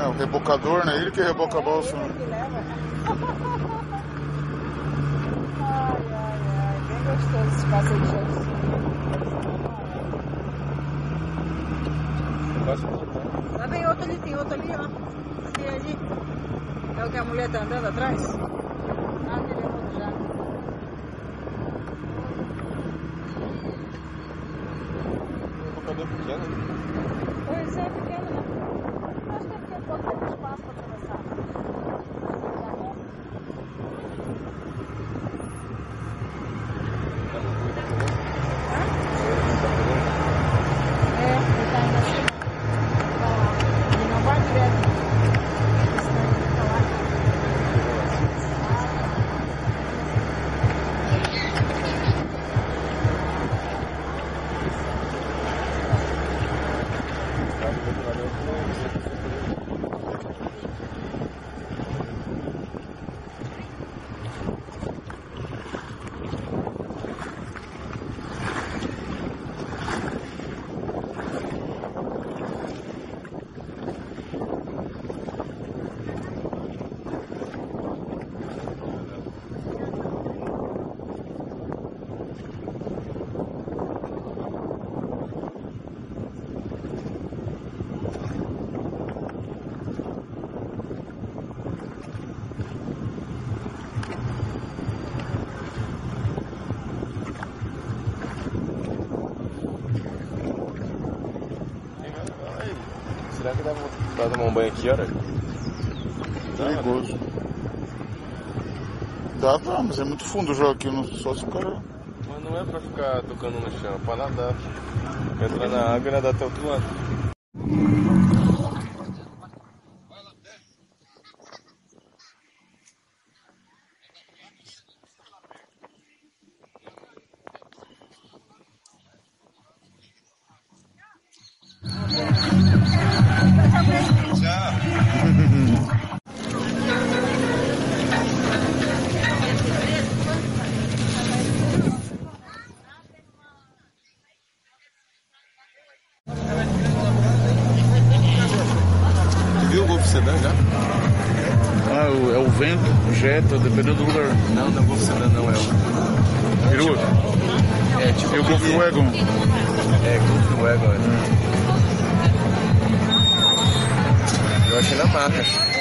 o rebocador, né? Ele que reboca a balsa. Ele que leva. Ai, ai, ai. Bem gostoso esse passeio de Xanxi. Lá vem outro ali, tem outro ali, ó. Ali. É o que a mulher tá andando atrás? Ah, ele é outro já. Rebocador pequeno. Pois é, pequeno, né? Acho que é porque pode ter espaço para atravessar. É, ele tá indo assim. Ele não vai direto. Senão ele fica lá. Será que dá pra tomar um banho aqui, olha? Perigoso. Dá pra, mas é muito fundo já aqui, só se o cara... Mas não é pra ficar tocando no chão, é pra nadar. Entrar na água e nadar até o outro lado. Viu o Golf Sedan já? Ah, é o vento, o Jetta, dependendo do lugar. Não, não é o Golf Sedan, não é o... Virou? É tipo... E o Volkswagen? É, Volkswagen. Eu achei na marca.